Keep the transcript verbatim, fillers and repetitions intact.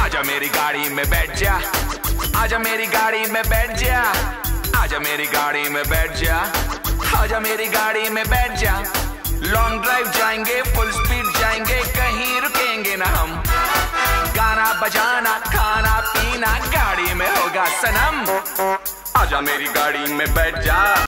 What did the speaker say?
आजा मेरी गाड़ी में बैठ जा, आजा मेरी गाड़ी में बैठ जा, आजा मेरी गाड़ी में बैठ जा, आजा मेरी गाड़ी में बैठ जा। लॉन्ग ड्राइव जाएंगे, फुल स्पीड जाएंगे, कहीं रुकेंगे ना हम। गाना बजाना खाना पीना गाड़ी में होगा सनम। आजा मेरी गाड़ी में बैठ जा।